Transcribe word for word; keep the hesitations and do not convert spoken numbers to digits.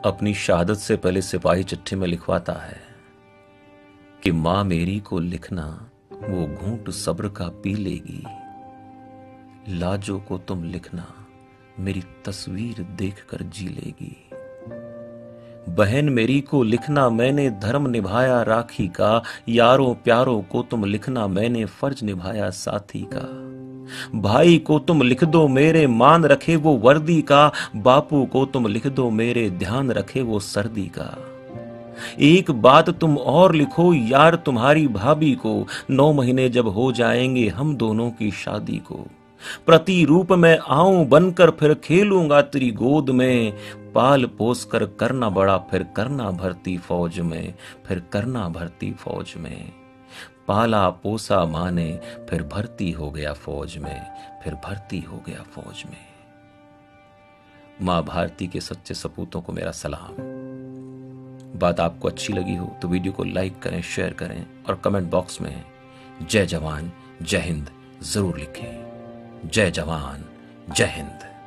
अपनी शहादत से पहले सिपाही चिट्ठी में लिखवाता है कि मां मेरी को लिखना वो घूंट सब्र का पी लेगी, लाजो को तुम लिखना मेरी तस्वीर देखकर जी लेगी। बहन मेरी को लिखना मैंने धर्म निभाया राखी का, यारों प्यारों को तुम लिखना मैंने फर्ज निभाया साथी का। भाई को तुम लिख दो मेरे मान रखे वो वर्दी का, बापू को तुम लिख दो मेरे ध्यान रखे वो सर्दी का। एक बात तुम और लिखो यार तुम्हारी भाभी को, नौ महीने जब हो जाएंगे हम दोनों की शादी को। प्रतिरूप में आऊं बनकर फिर खेलूंगा तेरी गोद में, पाल पोस कर करना बड़ा फिर करना भर्ती फौज में, फिर करना भर्ती फौज में। पाला पोसा मां ने फिर भर्ती हो गया फौज में, फिर भर्ती हो गया फौज में। मां भारती के सच्चे सपूतों को मेरा सलाम। बात आपको अच्छी लगी हो तो वीडियो को लाइक करें, शेयर करें और कमेंट बॉक्स में जय जवान जय हिंद जरूर लिखें। जय जवान जय हिंद।